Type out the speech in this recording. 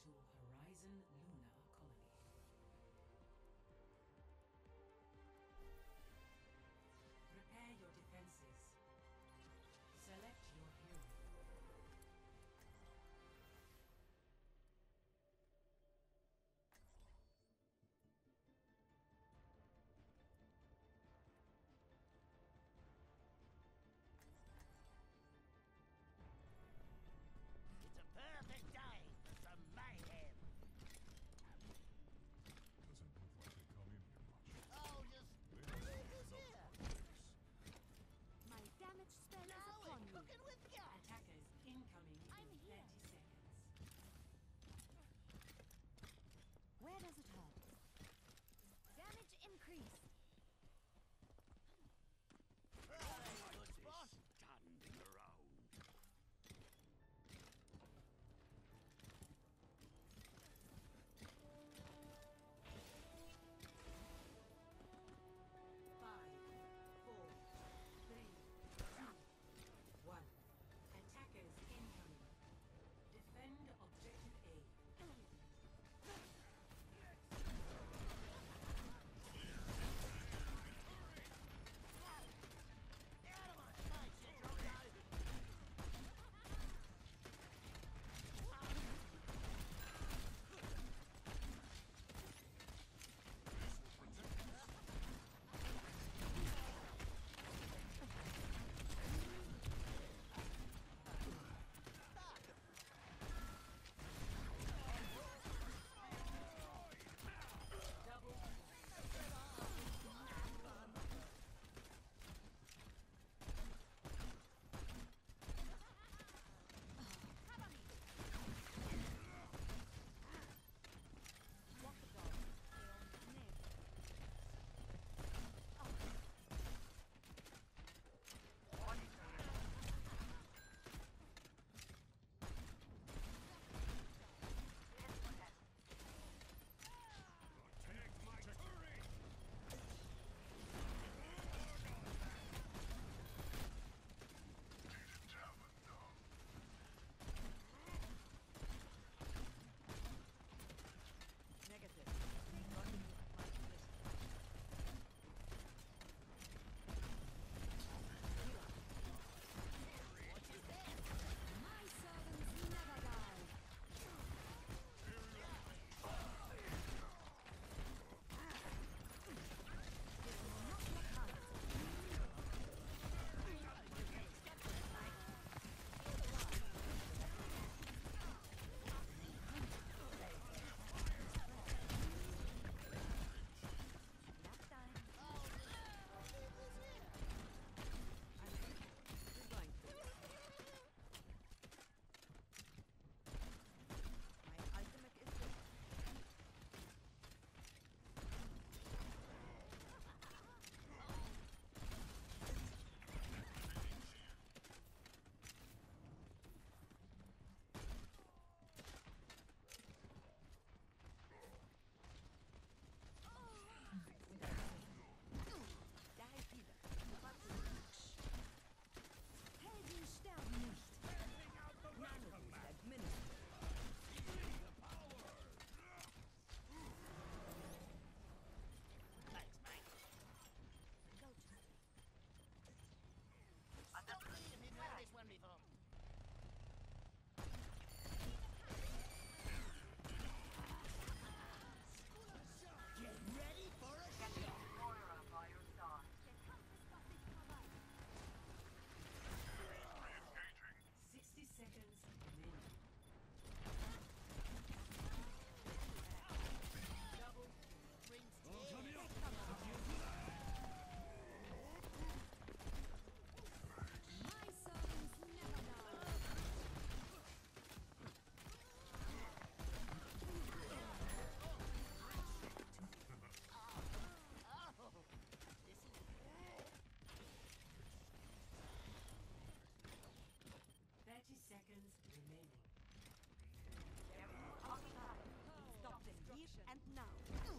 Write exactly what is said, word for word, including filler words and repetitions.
to Horizon Lunar Colony. Prepare your defenses. Select your hero. It's a perfect day for some mayhem. Doesn't look like they come in here much. Oh, just They leave must this have here. another place. My damage spell Now is upon it's you. cooking with gas. Attackers incoming I'm in here. thirty seconds. Where does it hurt? Damage increase. Hey, good spot. Standing around. Five, four, three, two, one. Attackers incoming. Defend objective A. Get out of my sight, you drunk guy. Walk the dog. They're on the name. Take my turret! Didn't have enough. Negative. Running at my position. My servants never die. This will not look out. Last time. Leave this here. You're going to. My ultimate is ready. Da ist wieder. Helden sterben nicht. Nanoboost administered. Thanks, mate. Go to Don't believe you've heard this one before. Get ready for a shot. Moira by your side. Re-engaging. sixty seconds remaining. Double. Rings Come here. here. My servants never die. Oh, this is thirty seconds remaining. Stop them here and now.